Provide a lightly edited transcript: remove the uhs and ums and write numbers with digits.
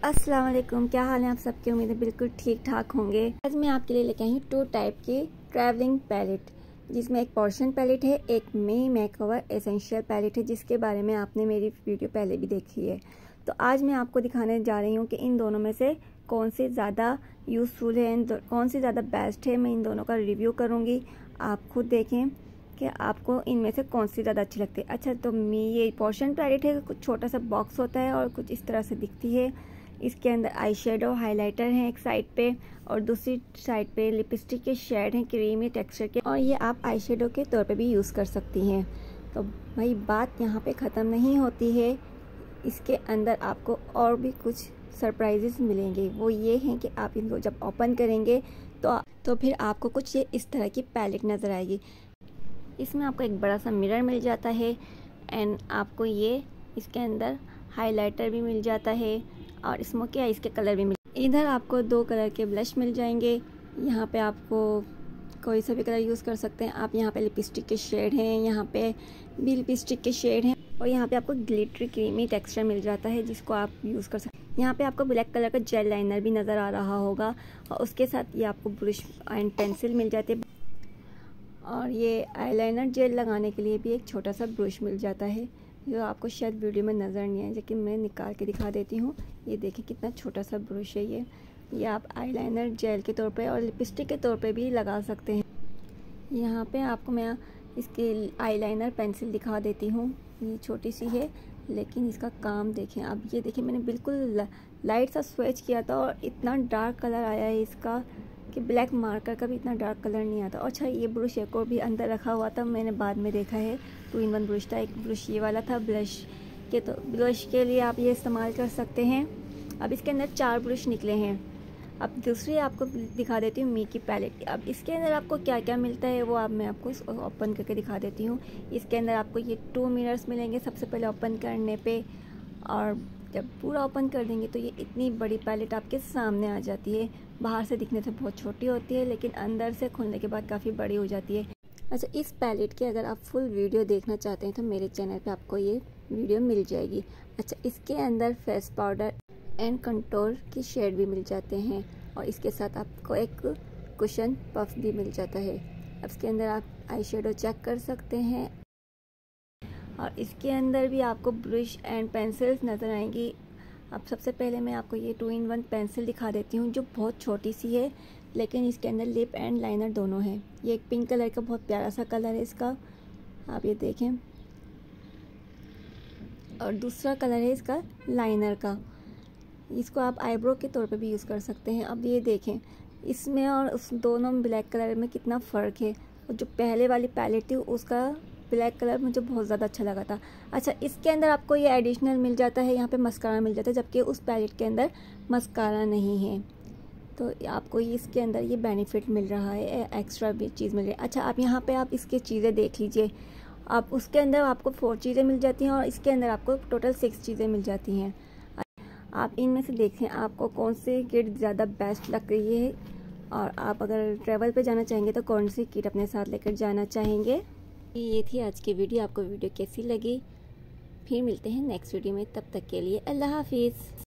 अस्सलाम वालेकुम, क्या हाल है आप सबके। उम्मीद है बिल्कुल ठीक ठाक होंगे। आज मैं आपके लिए लेके आई हूँ 2 टाइप की ट्रैवलिंग पैलेट, जिसमें एक पोर्शन पैलेट है, एक मी मेकओवर एसेंशियल पैलेट है, जिसके बारे में आपने मेरी वीडियो पहले भी देखी है। तो आज मैं आपको दिखाने जा रही हूँ कि इन दोनों में से कौन सी ज़्यादा यूज़फुल है, कौन सी ज़्यादा बेस्ट है। मैं इन दोनों का रिव्यू करूँगी, आप खुद देखें कि आपको इनमें से कौन सी ज़्यादा अच्छी लगती है। अच्छा, तो ये पोर्शन पैलेट है, कुछ छोटा सा बॉक्स होता है और कुछ इस तरह से दिखती है। इसके अंदर आई शेडो हाईलाइटर है एक साइड पे, और दूसरी साइड पे लिपस्टिक के शेड हैं क्रीमी टेक्सचर के, और ये आप आई शेडो के तौर पे भी यूज़ कर सकती हैं। तो भाई बात यहाँ पे ख़त्म नहीं होती है, इसके अंदर आपको और भी कुछ सरप्राइजेस मिलेंगे। वो ये हैं कि आप इनको जब ओपन करेंगे तो फिर आपको कुछ ये इस तरह की पैलेट नज़र आएगी। इसमें आपको एक बड़ा सा मिरर मिल जाता है, एंड आपको ये इसके अंदर हाइलाइटर भी मिल जाता है, और स्मोकी आइज के कलर भी इधर आपको 2 कलर के ब्लश मिल जाएंगे। यहाँ पे आपको कोई सा भी कलर यूज़ कर सकते हैं आप। यहाँ पे लिपस्टिक के शेड हैं, यहाँ पे भी लिपस्टिक के शेड हैं, और यहाँ पे आपको ग्लिटरी क्रीमी टेक्सचर मिल जाता है, जिसको आप यूज़ कर सकते हैं। यहाँ पे आपको ब्लैक कलर का जेल लाइनर भी नज़र आ रहा होगा, और उसके साथ ये आपको ब्रश एंड पेंसिल मिल जाते हैं, और ये आईलाइनर जेल लगाने के लिए भी एक छोटा सा ब्रश मिल जाता है, जो आपको शायद वीडियो में नज़र नहीं आए, लेकिन मैं निकाल के दिखा देती हूँ। ये देखिए कितना छोटा सा ब्रश है ये आप आईलाइनर जेल के तौर पे और लिपस्टिक के तौर पे भी लगा सकते हैं। यहाँ पे आपको मैं इसकी आईलाइनर पेंसिल दिखा देती हूँ। ये छोटी सी है, लेकिन इसका काम देखें आप। ये देखिए मैंने बिल्कुल लाइट सा स्वेच किया था, और इतना डार्क कलर आया है इसका कि ब्लैक मार्कर का भी इतना डार्क कलर नहीं आता। अच्छा, ये ब्रश एक और भी अंदर रखा हुआ था, मैंने बाद में देखा है 2-in-1 ब्रश था। एक ब्रश ये वाला था ब्लश के लिए आप ये इस्तेमाल कर सकते हैं। अब इसके अंदर 4 ब्रश निकले हैं। अब दूसरी आपको दिखा देती हूँ मी की पैलेट। अब इसके अंदर आपको क्या क्या मिलता है वो मैं आपको ओपन करके दिखा देती हूँ। इसके अंदर आपको ये 2 मिरर्स मिलेंगे सबसे पहले ओपन करने पे, और जब पूरा ओपन कर देंगे तो ये इतनी बड़ी पैलेट आपके सामने आ जाती है। बाहर से दिखने से बहुत छोटी होती है, लेकिन अंदर से खुलने के बाद काफ़ी बड़ी हो जाती है। अच्छा, इस पैलेट की अगर आप फुल वीडियो देखना चाहते हैं तो मेरे चैनल पे आपको ये वीडियो मिल जाएगी। अच्छा, इसके अंदर फेस पाउडर एंड कंटूर की शेड भी मिल जाते हैं, और इसके साथ आपको एक कुशन पफ भी मिल जाता है। अब इसके अंदर आप आई शेडो चेक कर सकते हैं, और इसके अंदर भी आपको ब्रश एंड पेंसिल्स नज़र आएंगी। अब सबसे पहले मैं आपको ये 2-in-1 पेंसिल दिखा देती हूँ, जो बहुत छोटी सी है, लेकिन इसके अंदर लिप एंड लाइनर दोनों है। ये एक पिंक कलर का बहुत प्यारा सा कलर है इसका, आप ये देखें, और दूसरा कलर है इसका लाइनर का। इसको आप आईब्रो के तौर पे भी यूज़ कर सकते हैं। अब ये देखें इसमें और उस दोनों ब्लैक कलर में कितना फ़र्क है। और जो पहले वाली पैलेट थी उसका ब्लैक कलर मुझे बहुत ज़्यादा अच्छा लगा था। अच्छा, इसके अंदर आपको ये एडिशनल मिल जाता है, यहाँ पे मस्कारा मिल जाता है, जबकि उस पैलेट के अंदर मस्कारा नहीं है। तो आपको इसके अंदर ये बेनिफिट मिल रहा है, एक्स्ट्रा भी चीज़ मिल रही है। अच्छा, आप यहाँ पे आप इसकी चीज़ें देख लीजिए। आप उसके अंदर आपको 4 चीज़ें मिल जाती हैं, और इसके अंदर आपको टोटल 6 चीज़ें मिल जाती हैं। आप इनमें से देखें आपको कौन सी किट ज़्यादा बेस्ट लग रही है, और आप अगर ट्रैवल पे जाना चाहेंगे तो कौन सी किट अपने साथ लेकर जाना चाहेंगे। ये थी आज की वीडियो। आपको वीडियो कैसी लगी? फिर मिलते हैं नेक्स्ट वीडियो में, तब तक के लिए अल्लाह हाफिज़।